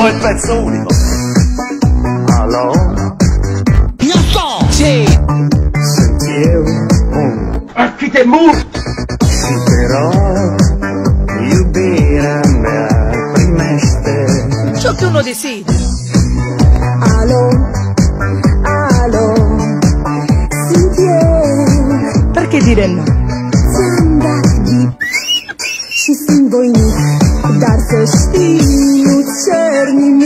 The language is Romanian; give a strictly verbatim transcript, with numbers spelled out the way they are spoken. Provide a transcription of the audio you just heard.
il pezzo unico. Allo? Io so! Sì! Senti io un a chi te mu? sì però io bira me primeste. Ciò che uno desidera. Allo, allo, senti io. Perché dire no? Și sunt voinic, dar să știi, nu cer nimic.